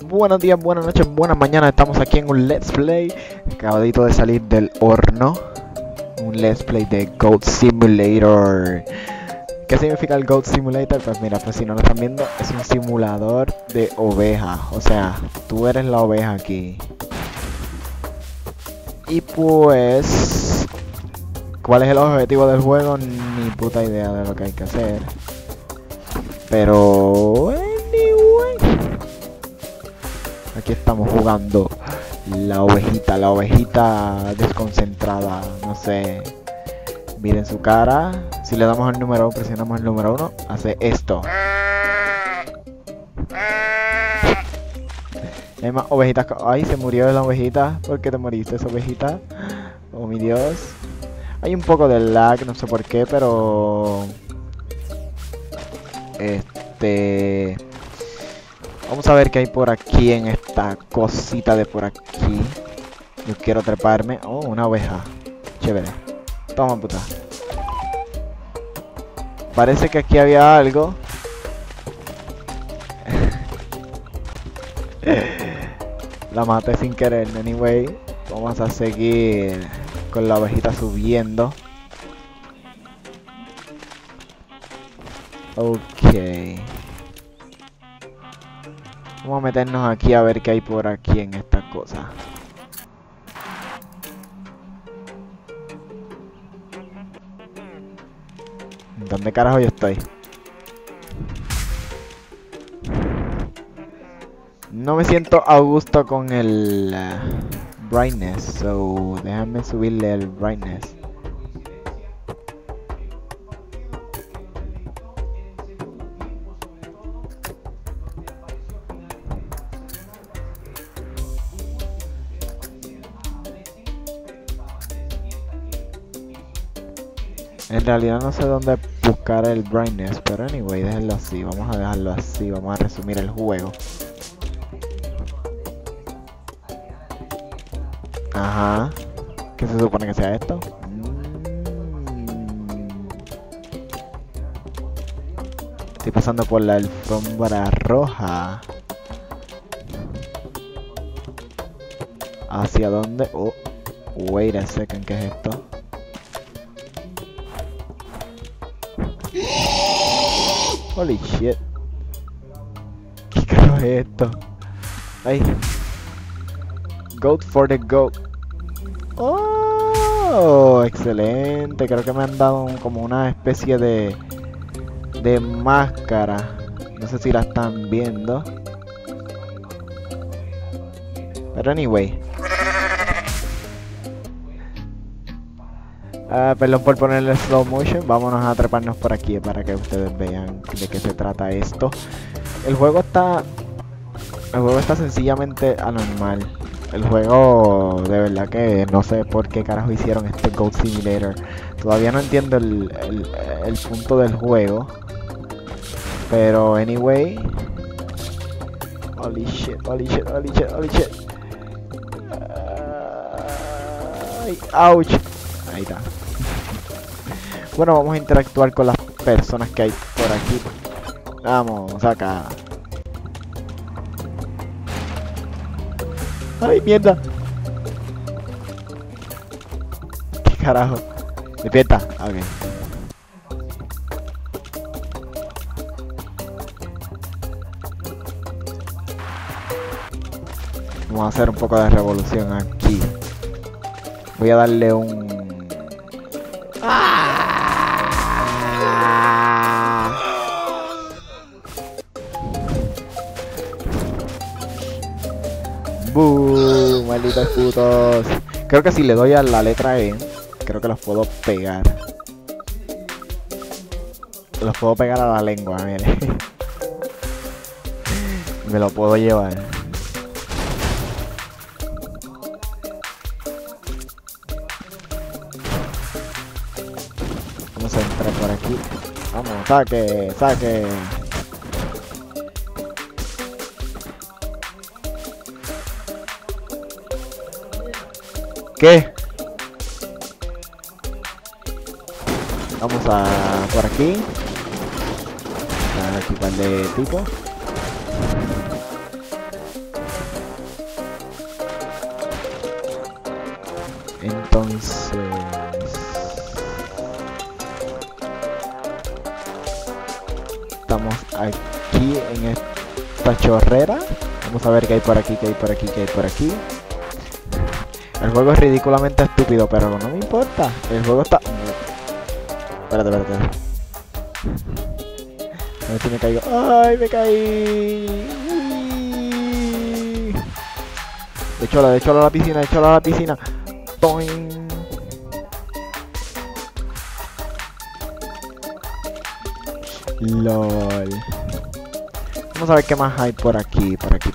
Buenos días, buenas noches, buenas mañanas. Estamos aquí en un Let's Play. Acabadito de salir del horno. Un Let's Play de Goat Simulator. ¿Qué significa el Goat Simulator? Pues mira, pues si no lo están viendo, es un simulador de oveja. O sea, tú eres la oveja aquí. Y pues... ¿cuál es el objetivo del juego? Ni puta idea de lo que hay que hacer. Pero... anyway... aquí estamos jugando la ovejita desconcentrada, no sé. Miren su cara. Si le damos al número 1, presionamos el número 1, hace esto. Hay más ovejitas. Ay, se murió la ovejita. ¿Por qué te moriste, esa ovejita? Oh, mi Dios. Hay un poco de lag, no sé por qué, pero... vamos a ver qué hay por aquí en esta cosita de por aquí. Yo quiero treparme. Oh, una oveja. Chévere. Toma, puta. Parece que aquí había algo. La maté sin querer. Anyway, vamos a seguir con la ovejita subiendo. Ok. Vamos a meternos aquí a ver qué hay por aquí en esta cosa. ¿Dónde carajo yo estoy? No me siento a gusto con el brightness, so déjame subirle el brightness. En realidad no sé dónde buscar el brightness, pero anyway, déjenlo así. Vamos a dejarlo así, vamos a resumir el juego. Ajá. ¿Qué se supone que sea esto? Estoy pasando por la alfombra roja. ¿Hacia dónde? Oh, wait a second, ¿qué es esto? Holy shit. ¿Qué carajo es esto? Ay. Goat for the goat. Oh, excelente. Creo que me han dado como una especie de máscara. No sé si la están viendo. Pero anyway. Perdón por ponerle slow motion. Vámonos a treparnos por aquí para que ustedes vean de qué se trata esto. El juego está sencillamente anormal. El juego de verdad que no sé por qué carajo hicieron este Goat Simulator. Todavía no entiendo el punto del juego. Pero anyway. Holy shit, holy shit, holy shit, holy shit. Ouch. Ahí está. Bueno, vamos a interactuar con las personas que hay por aquí. Vamos, acá. ¡Ay, mierda! ¿Qué carajo? Despierta. Ok. Vamos a hacer un poco de revolución aquí. Voy a darle un... ¡Boom! Malditos putos. Creo que si le doy a la letra E, creo que los puedo pegar. Los puedo pegar a la lengua, mire. Me lo puedo llevar. Vamos a entrar por aquí. Vamos, saque, saque. ¿Qué? Vamos a por aquí. A quitarle tipo. Entonces... estamos aquí en esta chorrera. Vamos a ver qué hay por aquí, qué hay por aquí, qué hay por aquí. El juego es ridículamente estúpido, pero no me importa. El juego está... Espérate. A ver si me caigo. ¡Ay, me caí! Uy. De hecho a la piscina, ¡Toing! LOL. Vamos a ver qué más hay por aquí, por aquí.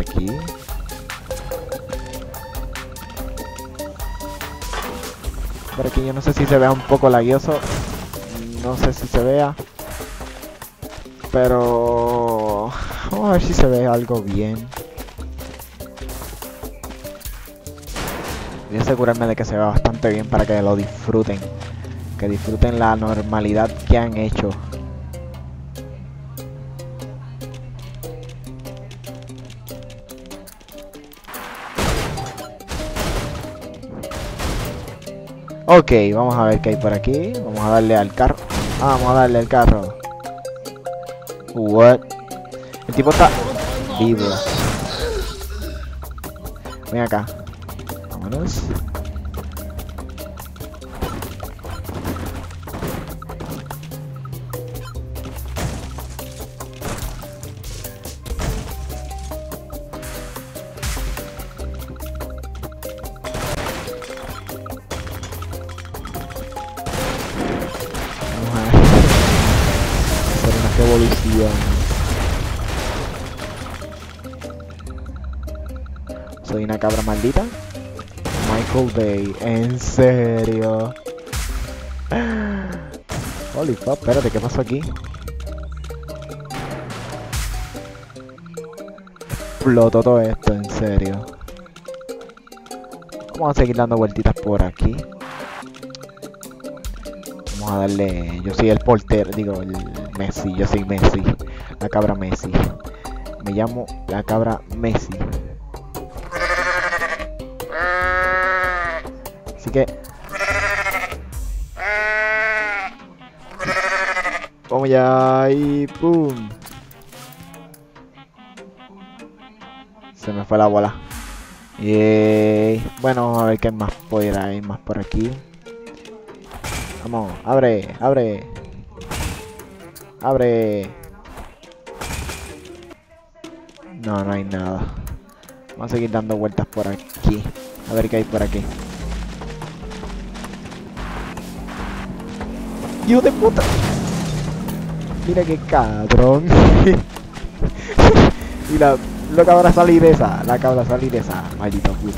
Por aquí yo no sé si se vea un poco laguioso. No sé si se vea. Pero... vamos a ver si se ve algo bien. Voy a asegurarme de que se vea bastante bien para que lo disfruten. Que disfruten la normalidad que han hecho. Ok, vamos a ver qué hay por aquí. Vamos a darle al carro. Vamos a darle al carro. What? El tipo está vivo. Ven acá. Vámonos. Evolución. Soy una cabra maldita. Michael Bay, en serio. Holy fuck, espérate, ¿qué pasó aquí? Explotó todo esto, en serio. Vamos a seguir dando vueltitas por aquí. Vamos a darle... yo soy el portero, digo, el Messi, yo soy Messi. La cabra Messi. Me llamo la cabra Messi. Así que... vamos ya y ¡pum! Se me fue la bola. Y bueno, vamos a ver qué más hay más por aquí. Vamos, abre. No, no hay nada. Vamos a seguir dando vueltas por aquí. A ver qué hay por aquí. ¡Hijo de puta! Mira qué cabrón. Y la cabra salir esa. Maldito puto.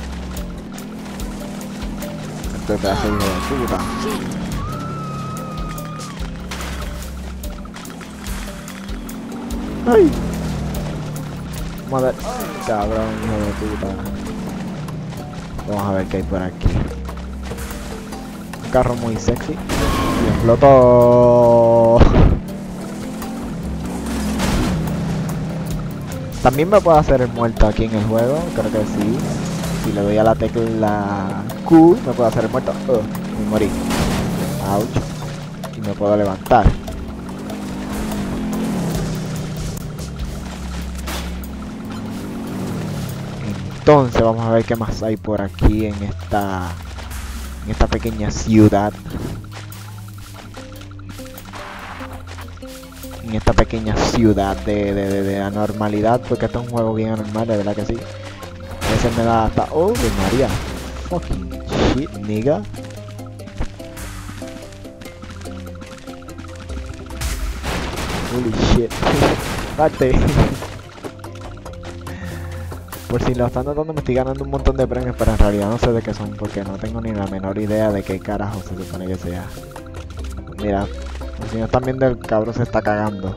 Este pedazo de hijo de puta. ¡Ay! Vamos a ver. Cabrón, hijo de puta. Vamos a ver qué hay por aquí. Un carro muy sexy. Y explotó. También me puedo hacer el muerto aquí en el juego. Creo que sí. Si le doy a la tecla Q, me puedo hacer el muerto. Me morí. Ouch. Y me puedo levantar. Entonces vamos a ver qué más hay por aquí en esta pequeña ciudad. En esta pequeña ciudad de anormalidad, porque esto es un juego bien anormal, de verdad que sí. A veces me da hasta... oh, de María. Fucking shit, nigga. Holy shit. Parte. Por si lo están notando, me estoy ganando un montón de premios, pero en realidad no sé de qué son, porque no tengo ni la menor idea de qué carajo se supone que sea. Mira, si no están viendo, el cabrón se está cagando.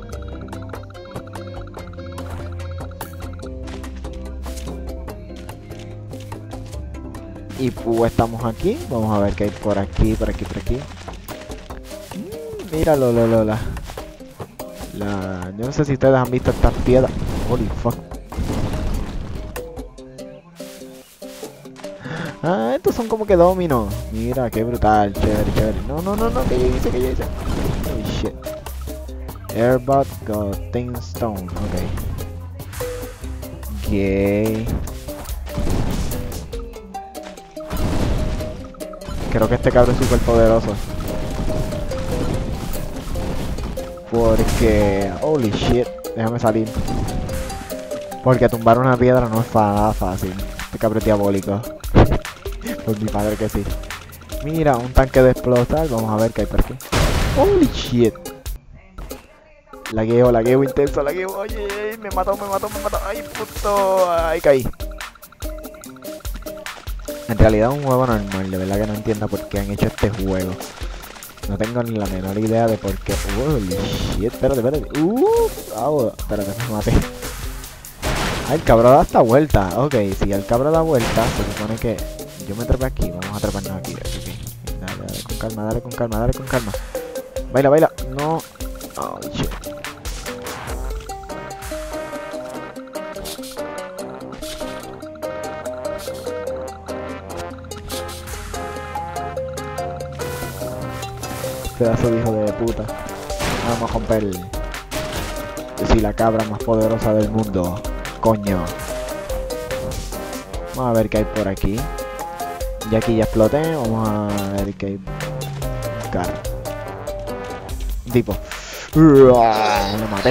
Y pues estamos aquí, vamos a ver qué hay por aquí, por aquí. Míralo, yo no sé si ustedes han visto estas piedras. Holy fuck. Ah, estos son como que dominos. Mira, qué brutal, chévere, chévere. No, no, no, no, que yo hice, que yo hice. Oh, shit. Airbot Gotham Stone, ok. Gay. Creo que este cabrón es súper poderoso. Porque... Holy shit. Déjame salir. Porque tumbar una piedra no es nada fácil. Este cabrón es diabólico. Pues mi padre que sí. Mira, un tanque de explotar. Vamos a ver qué hay por aquí. Holy shit. Lagueo intenso, lagueo. Oye, me mató, me mató, me mató. Ay, puto. Ay, caí. En realidad es un juego normal. De verdad que no entiendo por qué han hecho este juego. No tengo ni la menor idea de por qué. Holy shit. Espérate, espérate. Espérate, me maté. Ah, el cabrón da esta vuelta. Ok, si el cabrón da vuelta, se supone que yo me trepé aquí. Vamos a treparnos aquí. Okay. Dale, dale, con calma, dale con calma, dale con calma. Baila, baila. No. Oh, shit. Pedazo de hijo de puta. Vamos a romper. Yo soy la cabra más poderosa del mundo. Coño. Vamos a ver qué hay por aquí. Y aquí ya exploté. Vamos a ver qué hay. Buscar. Tipo. Lo maté.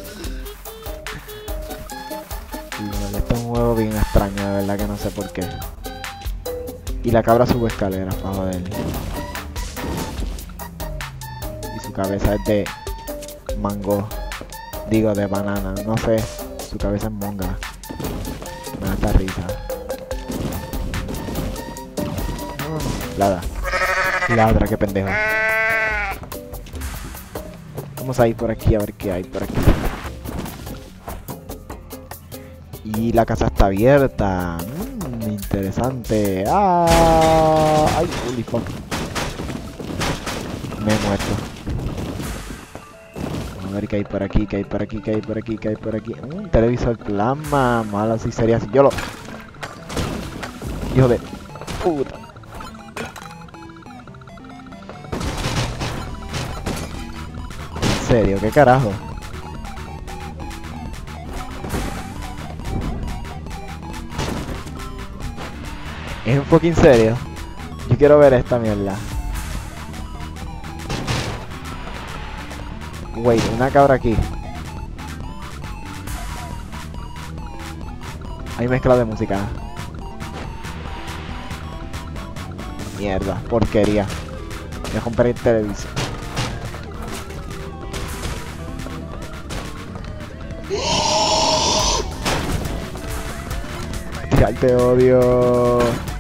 Este es un juego bien extraño, de verdad que no sé por qué. Y la cabra sube escaleras para joder. Y su cabeza es de mango. Digo, de banana. No sé. Su cabeza es monga. Me da esta risa. Ladra. Ladra, qué pendejo. Vamos a ir por aquí a ver qué hay por aquí. Y la casa está abierta. Interesante. ¡Ay! Holy fuck. Me he muerto. A ver qué hay por aquí, qué hay por aquí, qué hay por aquí, qué hay por aquí. Un televisor plasma. Malo así sería así. Yo lo... Hijo de puta. ¿En serio? ¿Qué carajo? ¿Es un fucking serio? Yo quiero ver esta mierda. Wait, una cabra aquí. Hay mezcla de música. Mierda, porquería. Voy a comprar el televisor. Ya te odio.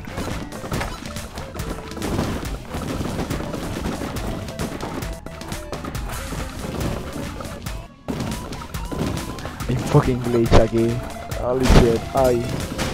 Hay un fucking glitch aquí. Holy shit. Ay.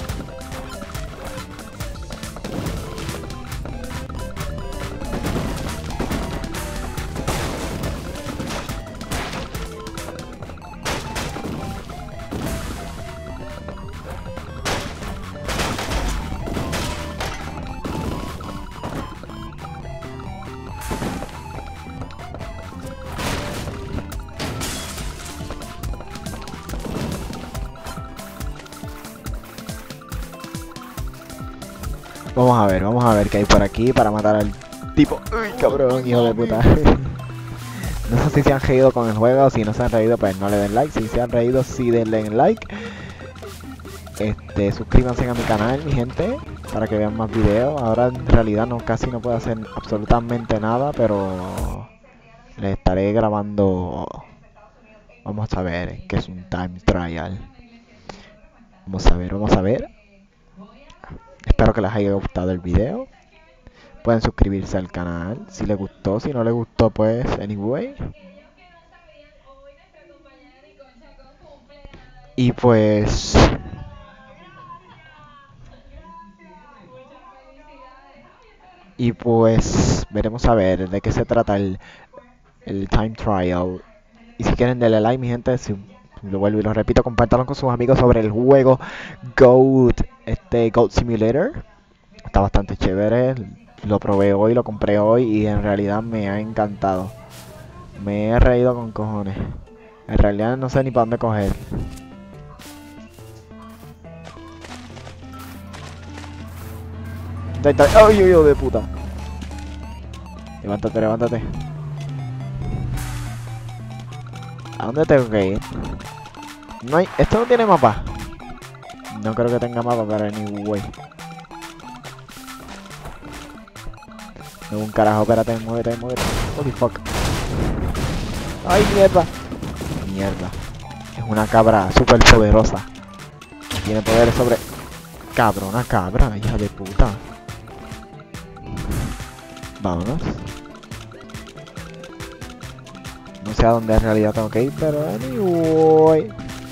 Vamos a ver qué hay por aquí para matar al tipo. Uy, cabrón, hijo de puta. No sé si se han reído con el juego, si no se han reído pues no le den like. Si se han reído sí denle like. Suscríbanse a mi canal, mi gente, para que vean más videos. Ahora en realidad casi no puedo hacer absolutamente nada, pero les estaré grabando. Vamos a ver, que es un time trial. Vamos a ver, vamos a ver. Espero que les haya gustado el video. Pueden suscribirse al canal si les gustó, si no les gustó pues anyway. Y pues veremos a ver de qué se trata el time trial. Y si quieren darle like, mi gente, si lo vuelvo y lo repito, compártanlo con sus amigos sobre el juego Goat Simulator. está bastante chévere. Lo probé hoy, lo compré hoy y en realidad me ha encantado. Me he reído con cojones. En realidad no sé ni para dónde coger. ¡Ay, hijo de puta! Levántate, levántate. ¿A dónde tengo que ir? No hay... Esto no tiene mapa. No creo que tenga mapa, pero anyway. No, un carajo, espérate, muévete, muévete. Holy fuck. ¡Ay, mierda! Mierda. Es una cabra súper poderosa. Tiene poderes sobre... Cabrona cabra, hija de puta. Vámonos. No sé a dónde en realidad tengo que ir, pero anyway.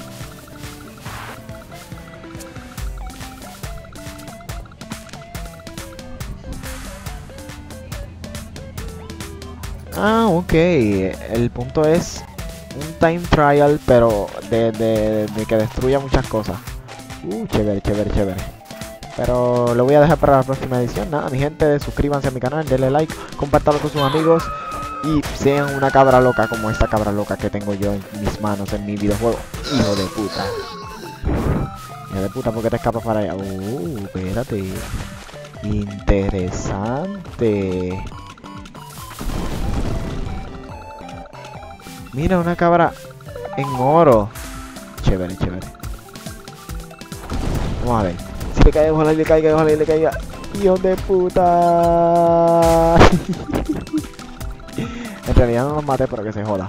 Ah, ok. El punto es un time trial, pero de que destruya muchas cosas. Chévere, chévere, chévere. Pero lo voy a dejar para la próxima edición. Nada, mi gente, suscríbanse a mi canal, denle like, compártanlo con sus amigos y sean una cabra loca como esta cabra loca que tengo yo en mis manos en mi videojuego. Hijo de puta. Hijo de puta, ¿por qué te escapas para allá? Espérate. Interesante. Mira, una cabra en oro. Chévere, chévere. Vamos a ver. Si le cae, ojalá y le caiga, ojalá y le caiga. Hijo de puta. En realidad no los maté, pero que se joda.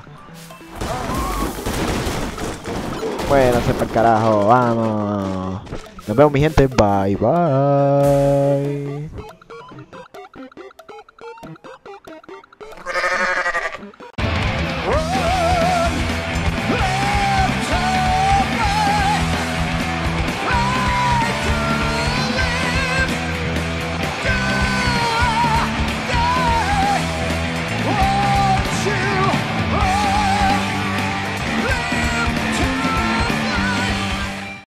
Bueno, se para el carajo, vamos. Nos vemos, mi gente. Bye, bye.